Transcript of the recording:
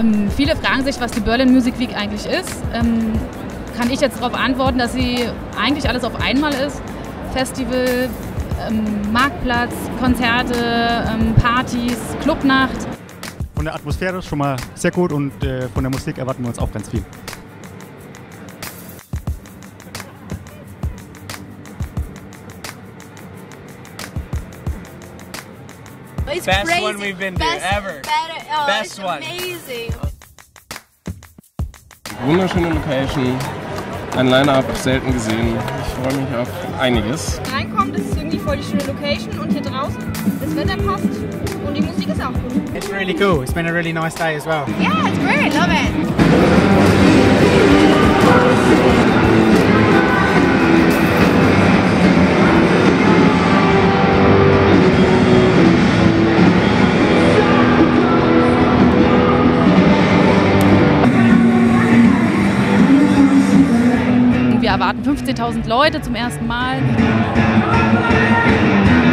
Viele fragen sich, was die Berlin Music Week eigentlich ist. Kann ich jetzt darauf antworten, dass sie eigentlich alles auf einmal ist. Festival, Marktplatz, Konzerte, Partys, Clubnacht. Von der Atmosphäre ist schon mal sehr gut und von der Musik erwarten wir uns auch ganz viel. It's Best crazy. one we've been to ever. Best it's one. Amazing. Wunderschöne Location, ein Line-Up selten gesehen. Ich freue mich auf einiges. Reinkommt, ist es irgendwie voll die schöne Location und hier draußen das Wetter passt und die Musik ist auch gut. It's really cool. It's been a really nice day as well. Yeah, it's great. Love it. Wir erwarten 15.000 Leute zum ersten Mal.